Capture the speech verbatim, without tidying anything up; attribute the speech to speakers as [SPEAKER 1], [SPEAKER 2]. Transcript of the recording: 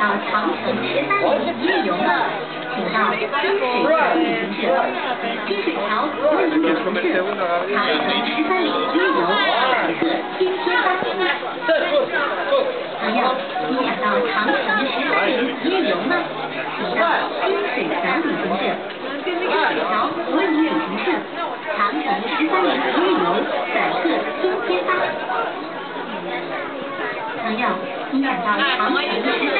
[SPEAKER 1] 长城十三里夜游吗？请到金水桥旅行社。金水桥为您旅行社，长城十三里夜游载客天天发。朋友，你想到长城十三里夜游吗？请到金水桥旅行社。金水桥为您旅行社，长城十三里夜游载客天天发。朋友，你想到长城十三